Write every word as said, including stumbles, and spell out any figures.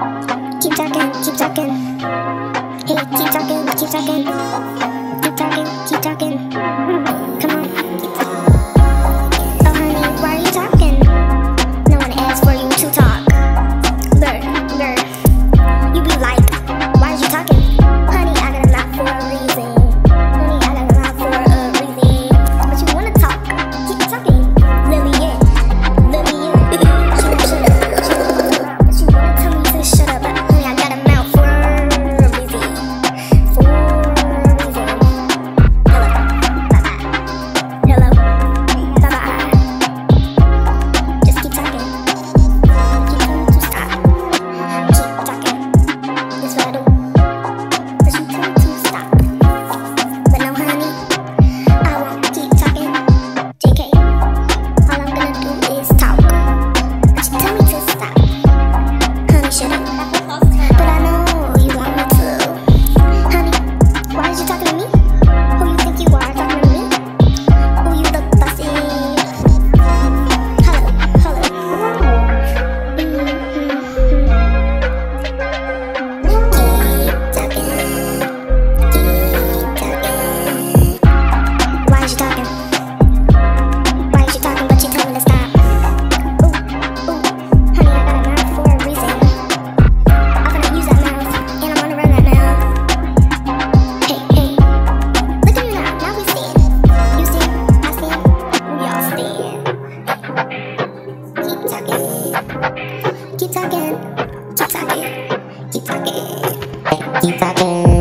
Keep talking, keep talking. Hey, keep talking, keep talking. Keep talking, keep talking. Come on. Oh, honey, why are you talking? No one asked for you to talk. Girl, girl, you be like, why are you talking? Honey, I got a mouth for a reason. Honey, I got a mouth for a reason. But you wanna talk? Keep talking. Lillian, Lillian. She won't shut up. She won't shut up. But she wanna tell me to shut up. Honey, I got a mouth for a reason. For a reason. Hello, bye bye. Hello, bye bye. Just keep talking. Keep telling me to stop. Keep talking. That's what I do. But you tell me to stop. But no, honey, I won't keep talking. J K, all I'm gonna do is talk. But you tell me to stop. Honey, shut up. But I know you want me to. Honey, why is you talking to me? Who you think you are talking to me? Who you the boss is? Hello, hello. Mm-hmm. Keep talking. Keep talking. Why is you talking? Why is you talking but you tell me to stop? Ooh, ooh. Honey, I got a mouth for a reason. I'm gonna use that mouth and I'm gonna run that mouth. Hey, hey. Look at me now. Now we stand. You stand, I stand, we all stand. Keep talking. Keep talking. Keep talking. Keep talking. Keep talking.